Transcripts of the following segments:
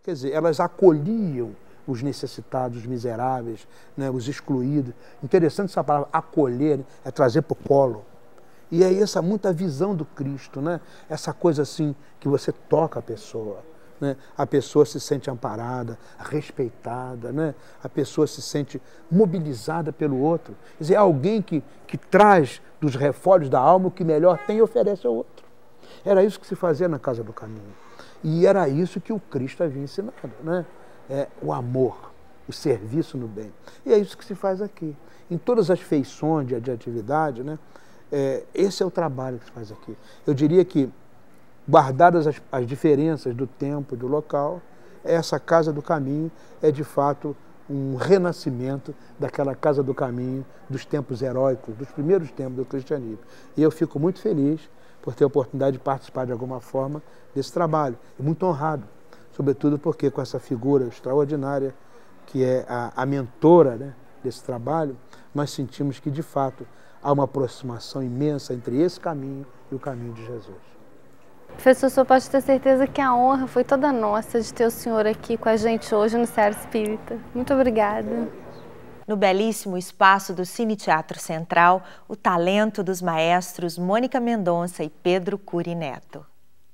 Quer dizer, elas acolhiam os necessitados, os miseráveis, né, os excluídos. Interessante essa palavra, acolher, é trazer para o colo. E é essa muita visão do Cristo, né? Essa coisa assim que você toca a pessoa, né? A pessoa se sente amparada, respeitada, né? A pessoa se sente mobilizada pelo outro. Quer dizer, alguém que traz dos refólogos da alma o que melhor tem e oferece ao outro. Era isso que se fazia na Casa do Caminho. E era isso que o Cristo havia ensinado, né? O amor, o serviço no bem. E é isso que se faz aqui. Em todas as feições de atividade, né? Esse é o trabalho que se faz aqui. Eu diria que, guardadas as diferenças do tempo e do local, essa Casa do Caminho é, de fato, um renascimento daquela Casa do Caminho dos tempos heróicos, dos primeiros tempos do cristianismo. E eu fico muito feliz por ter a oportunidade de participar de alguma forma desse trabalho. E muito honrado, sobretudo porque com essa figura extraordinária, que é a mentora, né, desse trabalho, nós sentimos que, de fato, há uma aproximação imensa entre esse caminho e o caminho de Jesus. Professor, o senhor pode ter certeza que a honra foi toda nossa de ter o senhor aqui com a gente hoje no Seara Espírita. Muito obrigada. No belíssimo espaço do Cine Teatro Central, o talento dos maestros Mônica Mendonça e Pedro Cury Neto.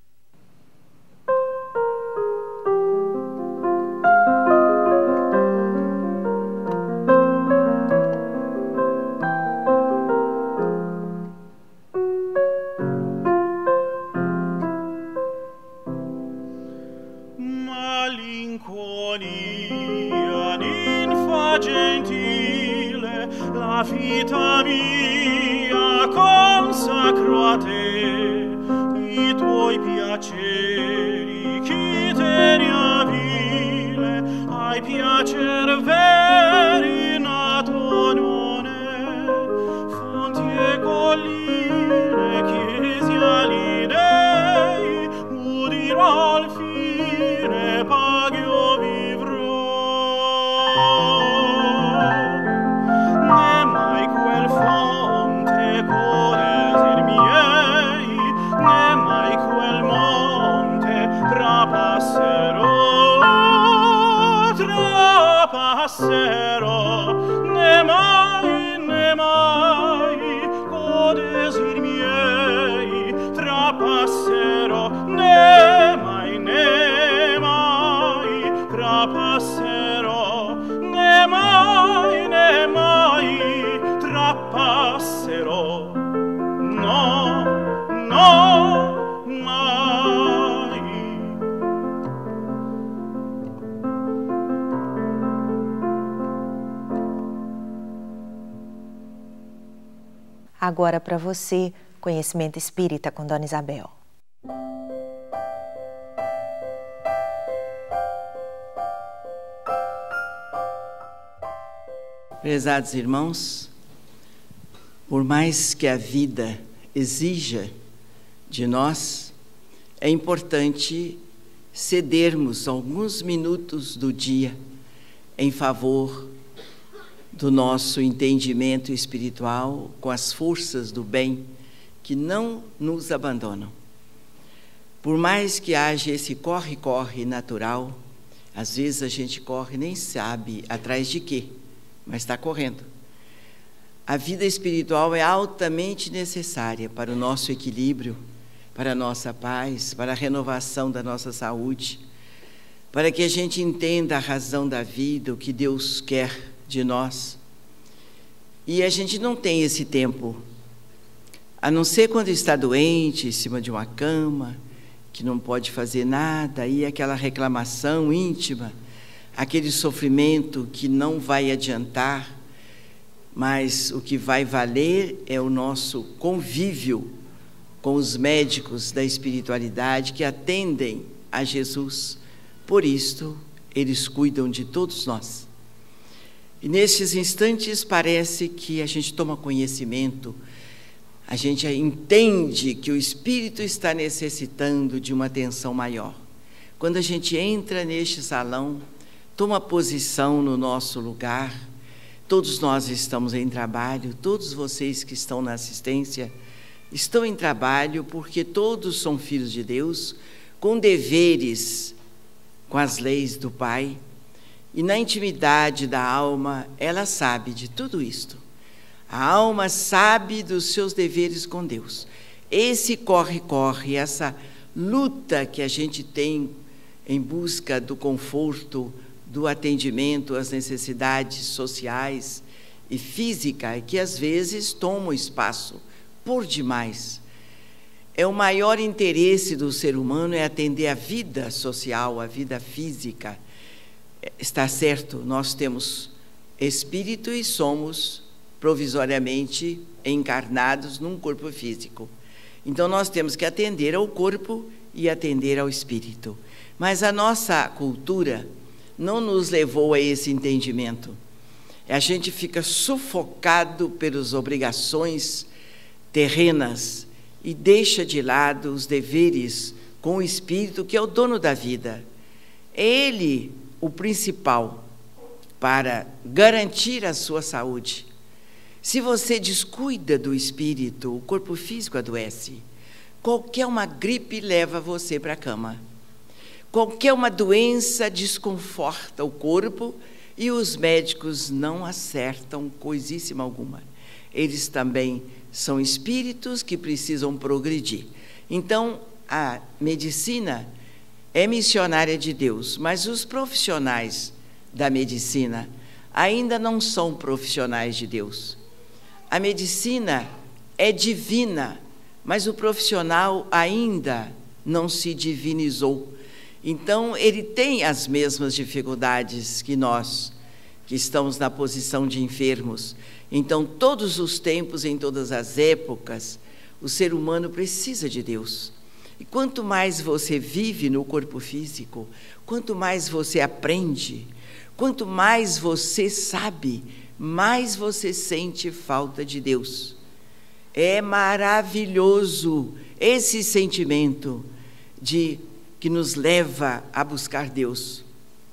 La vita mia consacro a te, i tuoi piaceri chi te vile, ai piacer veri nato non è, fonti e colline, chiesi agli dei, udirò al fine, paghi vivrò. Fonte codesir miei, né mai quel monte trapasserò, né mai codesir miei trapasserò, né mai trapasserò, né mai trapasserò, no, mai. Agora para você, Conhecimento Espírita com Dona Isabel. Prezados irmãos, por mais que a vida exija de nós, é importante cedermos alguns minutos do dia em favor do nosso entendimento espiritual com as forças do bem que não nos abandonam. Por mais que haja esse corre-corre natural, às vezes a gente corre e nem sabe atrás de quê, mas está correndo. A vida espiritual é altamente necessária para o nosso equilíbrio, para a nossa paz, para a renovação da nossa saúde, para que a gente entenda a razão da vida, o que Deus quer de nós. E a gente não tem esse tempo, a não ser quando está doente, em cima de uma cama, que não pode fazer nada, e aquela reclamação íntima, aquele sofrimento que não vai adiantar, mas o que vai valer é o nosso convívio com os médicos da espiritualidade que atendem a Jesus. Por isto, eles cuidam de todos nós. E nesses instantes parece que a gente toma conhecimento, a gente entende que o Espírito está necessitando de uma atenção maior. Quando a gente entra neste salão, toma posição no nosso lugar, todos nós estamos em trabalho, todos vocês que estão na assistência estão em trabalho porque todos são filhos de Deus, com deveres com as leis do Pai. E na intimidade da alma, ela sabe de tudo isto. A alma sabe dos seus deveres com Deus. Esse corre-corre, essa luta que a gente tem em busca do conforto, do atendimento às necessidades sociais e físicas, que às vezes tomam espaço por demais. O maior interesse do ser humano é atender a vida social, a vida física. Está certo, nós temos espírito e somos provisoriamente encarnados num corpo físico. Então nós temos que atender ao corpo e atender ao espírito. Mas a nossa cultura não nos levou a esse entendimento. A gente fica sufocado pelas obrigações terrenas e deixa de lado os deveres com o espírito, que é o dono da vida. É ele o principal para garantir a sua saúde. Se você descuida do espírito, o corpo físico adoece. Qualquer uma gripe leva você para a cama. Qualquer uma doença desconforta o corpo e os médicos não acertam coisíssima alguma. Eles também são espíritos que precisam progredir. Então, a medicina é missionária de Deus, mas os profissionais da medicina ainda não são profissionais de Deus. A medicina é divina, mas o profissional ainda não se divinizou. Então, ele tem as mesmas dificuldades que nós, que estamos na posição de enfermos. Então, todos os tempos, em todas as épocas, o ser humano precisa de Deus. E quanto mais você vive no corpo físico, quanto mais você aprende, quanto mais você sabe, mais você sente falta de Deus. É maravilhoso esse sentimento que nos leva a buscar Deus.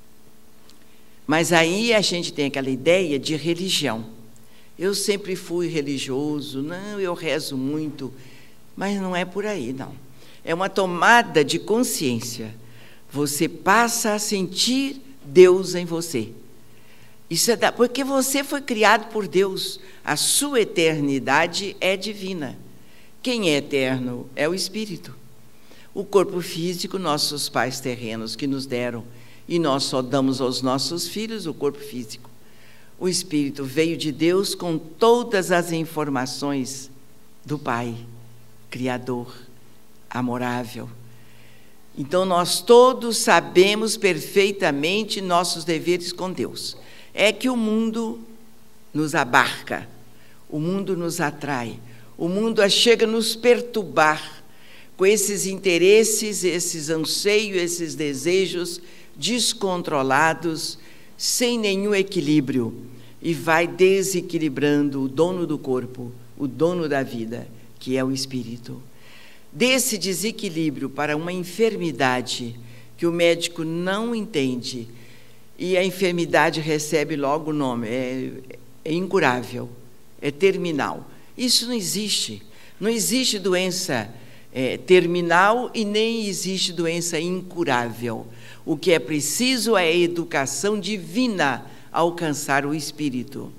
Mas aí a gente tem aquela ideia de religião. Eu sempre fui religioso, não, eu rezo muito, mas não é por aí, não. É uma tomada de consciência. Você passa a sentir Deus em você. Isso é porque você foi criado por Deus. A sua eternidade é divina. Quem é eterno é o Espírito. O corpo físico, nossos pais terrenos que nos deram, e nós só damos aos nossos filhos o corpo físico. O Espírito veio de Deus com todas as informações do Pai, Criador, amorável. Então, nós todos sabemos perfeitamente nossos deveres com Deus. É que o mundo nos abarca, o mundo nos atrai, o mundo chega a nos perturbar com esses interesses, esses anseios, esses desejos descontrolados, sem nenhum equilíbrio, e vai desequilibrando o dono do corpo, o dono da vida, que é o espírito. Desse desequilíbrio para uma enfermidade que o médico não entende, e a enfermidade recebe logo o nome, é incurável, é terminal. Isso não existe. Não existe doença terminal e nem existe doença incurável. O que é preciso é a educação divina a alcançar o espírito.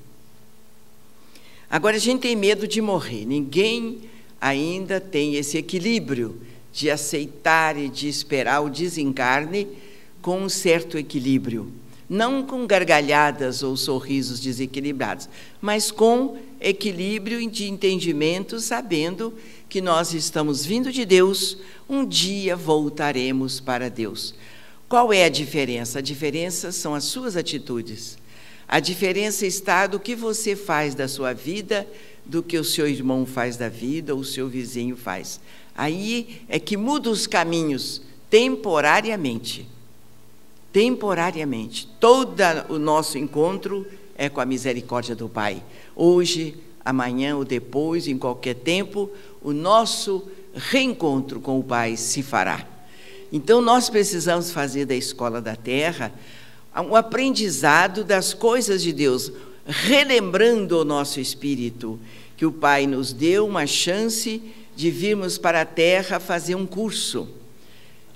Agora, a gente tem medo de morrer. Ninguém ainda tem esse equilíbrio de aceitar e de esperar o desencarne com um certo equilíbrio. Não com gargalhadas ou sorrisos desequilibrados, mas com equilíbrio de entendimento, sabendo que nós estamos vindo de Deus, um dia voltaremos para Deus. Qual é a diferença? A diferença são as suas atitudes. A diferença está do que você faz da sua vida, do que o seu irmão faz da vida, ou o seu vizinho faz. Aí é que muda os caminhos temporariamente. Temporariamente. Todo o nosso encontro é com a misericórdia do Pai. Hoje, amanhã ou depois, em qualquer tempo, o nosso reencontro com o Pai se fará. Então, nós precisamos fazer da escola da terra um aprendizado das coisas de Deus, relembrando o nosso espírito, que o Pai nos deu uma chance de virmos para a terra fazer um curso.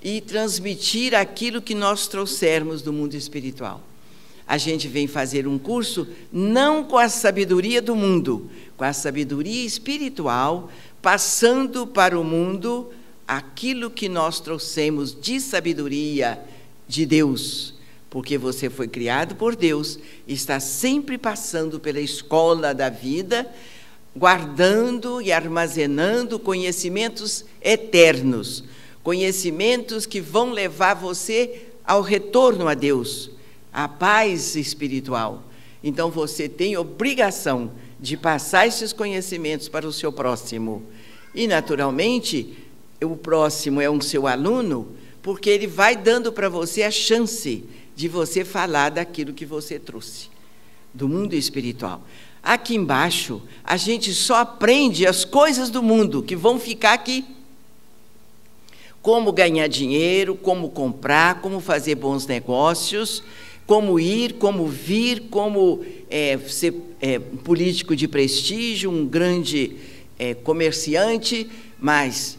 e transmitir aquilo que nós trouxermos do mundo espiritual. A gente vem fazer um curso não com a sabedoria do mundo, com a sabedoria espiritual, passando para o mundo aquilo que nós trouxemos de sabedoria de Deus, porque você foi criado por Deus, está sempre passando pela escola da vida, guardando e armazenando conhecimentos eternos, conhecimentos que vão levar você ao retorno a Deus, à paz espiritual. Então você tem obrigação de passar esses conhecimentos para o seu próximo. E, naturalmente, o próximo é um seu aluno, porque ele vai dando para você a chance de você falar daquilo que você trouxe, do mundo espiritual. Aqui embaixo, a gente só aprende as coisas do mundo, que vão ficar aqui. Como ganhar dinheiro, como comprar, como fazer bons negócios, como ir, como vir, como ser político de prestígio, um grande comerciante, mas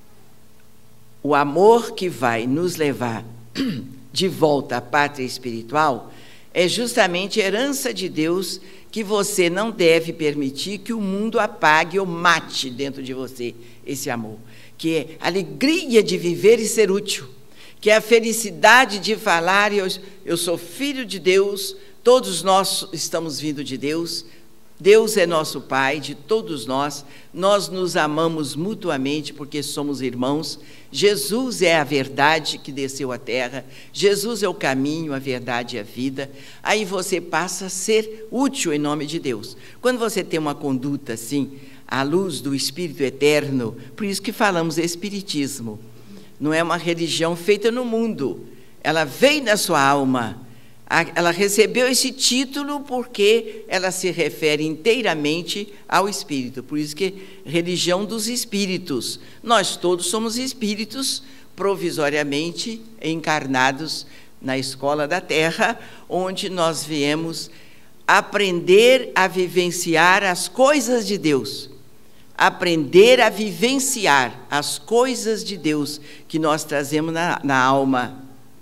o amor que vai nos levar de volta à pátria espiritual é justamente a herança de Deus, que você não deve permitir que o mundo apague ou mate dentro de você esse amor, que é a alegria de viver e ser útil, que é a felicidade de falar, eu sou filho de Deus, todos nós estamos vindo de Deus, Deus é nosso Pai, de todos nós nos amamos mutuamente porque somos irmãos. Jesus é a verdade que desceu à terra, Jesus é o caminho, a verdade e a vida. Aí você passa a ser útil em nome de Deus. Quando você tem uma conduta assim, à luz do Espírito Eterno, por isso que falamos Espiritismo, não é uma religião feita no mundo, ela veio na sua alma. Ela recebeu esse título porque ela se refere inteiramente ao Espírito. Por isso que religião dos espíritos. Nós todos somos espíritos provisoriamente encarnados na escola da Terra, onde nós viemos aprender a vivenciar as coisas de Deus. Aprender a vivenciar as coisas de Deus que nós trazemos na alma.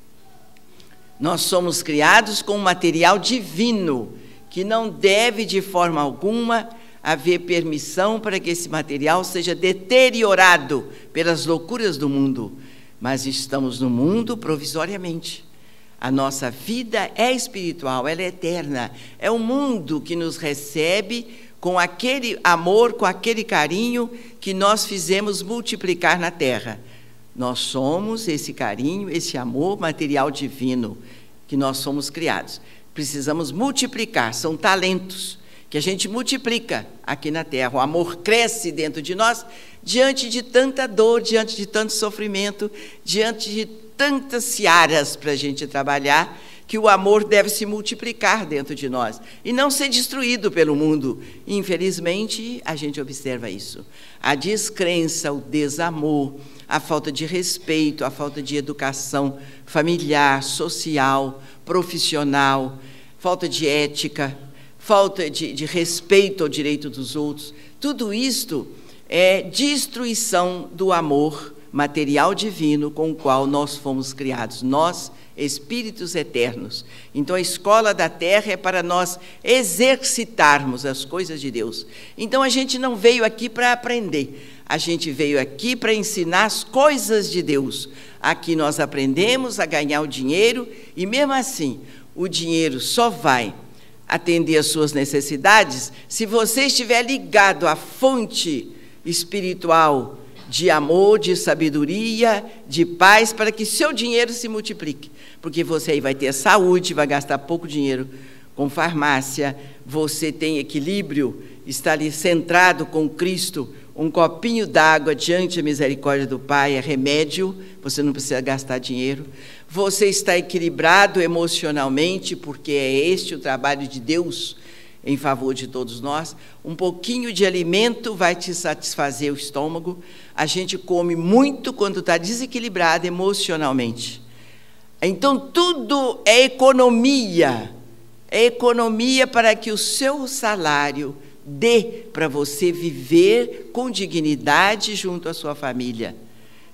Nós somos criados com um material divino, que não deve, de forma alguma, haver permissão para que esse material seja deteriorado pelas loucuras do mundo. Mas estamos no mundo provisoriamente. A nossa vida é espiritual, ela é eterna. É um mundo que nos recebe com aquele amor, com aquele carinho que nós fizemos multiplicar na terra. Nós somos esse carinho, esse amor material divino que nós somos criados. Precisamos multiplicar, são talentos que a gente multiplica aqui na terra. O amor cresce dentro de nós diante de tanta dor, diante de tanto sofrimento, diante de tantas searas para a gente trabalhar, que o amor deve se multiplicar dentro de nós e não ser destruído pelo mundo. Infelizmente, a gente observa isso. A descrença, o desamor, a falta de respeito, a falta de educação familiar, social, profissional, falta de ética, falta de respeito ao direito dos outros. Tudo isto é destruição do amor material divino com o qual nós fomos criados, nós, espíritos eternos. Então, a escola da terra é para nós exercitarmos as coisas de Deus. Então, a gente não veio aqui para aprender, a gente veio aqui para ensinar as coisas de Deus. Aqui nós aprendemos a ganhar o dinheiro e, mesmo assim, o dinheiro só vai atender às suas necessidades se você estiver ligado à fonte espiritual de amor, de sabedoria, de paz, para que seu dinheiro se multiplique. Porque você aí vai ter saúde, vai gastar pouco dinheiro com farmácia, você tem equilíbrio, está ali centrado com Cristo, um copinho d'água diante da misericórdia do Pai é remédio, você não precisa gastar dinheiro. Você está equilibrado emocionalmente, porque é este o trabalho de Deus em favor de todos nós. Um pouquinho de alimento vai te satisfazer o estômago. A gente come muito quando está desequilibrado emocionalmente. Então, tudo é economia. É economia para que o seu salário dê para você viver com dignidade junto à sua família.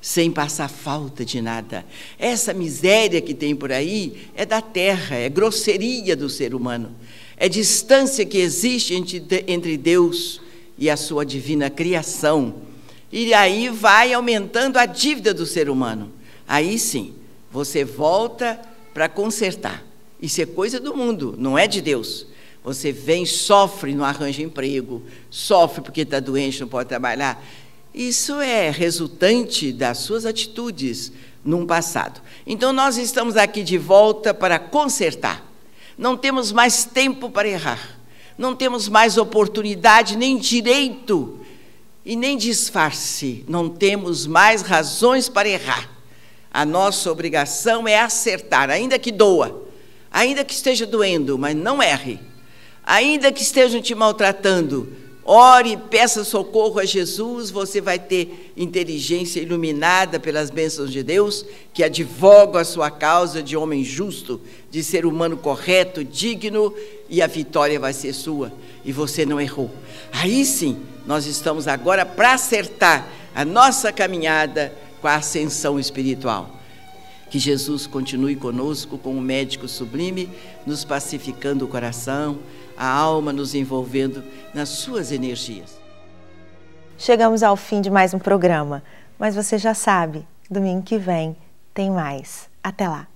sem passar falta de nada. Essa miséria que tem por aí é da terra, é grosseria do ser humano, é distância que existe entre Deus e a sua divina criação. E aí vai aumentando a dívida do ser humano. Aí sim, você volta para consertar. Isso é coisa do mundo, não é de Deus. Você vem, sofre, não arranja emprego, sofre porque está doente, não pode trabalhar. Isso é resultante das suas atitudes num passado. Então, nós estamos aqui de volta para consertar. Não temos mais tempo para errar. Não temos mais oportunidade, nem direito e nem disfarce. Não temos mais razões para errar. A nossa obrigação é acertar, ainda que doa, ainda que esteja doendo, mas não erre. Ainda que estejam te maltratando, ore, peça socorro a Jesus, você vai ter inteligência iluminada pelas bênçãos de Deus, que advogam a sua causa de homem justo, de ser humano correto, digno, e a vitória vai ser sua, e você não errou. Aí sim, nós estamos agora para acertar a nossa caminhada com a ascensão espiritual. Que Jesus continue conosco como um médico sublime, nos pacificando o coração, a alma nos envolvendo nas suas energias. Chegamos ao fim de mais um programa, mas você já sabe, domingo que vem tem mais. Até lá!